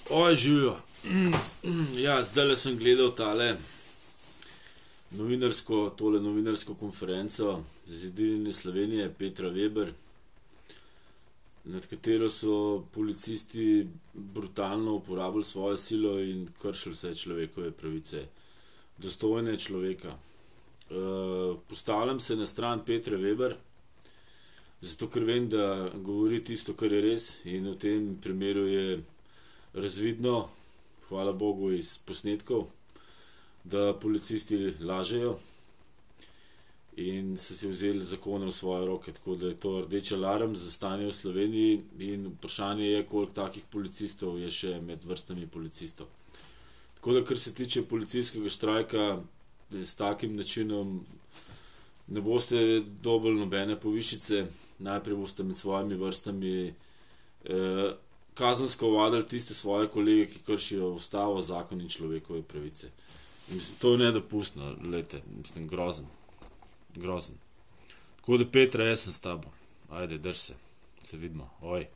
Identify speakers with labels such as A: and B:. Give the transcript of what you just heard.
A: Oj, živijo. Ja, zdajle sem gledal tole novinarsko konferenco Zedinjene Slovenije Petra Weber, nad katero so policisti brutalno uporabili svojo silo in kršili vse človekove pravice. Dostojne človeka. Postavljam se na stran Petre Weber, zato ker vem, da govori tisto, kar je res, in v tem primeru je razvidno, hvala Bogu, iz posnetkov, da policisti lažejo in so si vzeli zakone v svoje roke, tako da je to rdeč alarm za stanje v Sloveniji in vprašanje je, koliko takih policistov je še med vrstami policistov. Tako da, kar se tiče policijskega štrajka, s takim načinom ne boste dobili nobene povišice, najprej boste med svojimi vrstami kazensko ovadili tiste svoje kolege, ki kršijo ustavo, zakon in človekove pravice. Mislim, to je nedopustno, glejte, mislim, grozen. Tako da, Petra, jaz sem s tabo. Ajde, drž se. Se vidimo. Oj.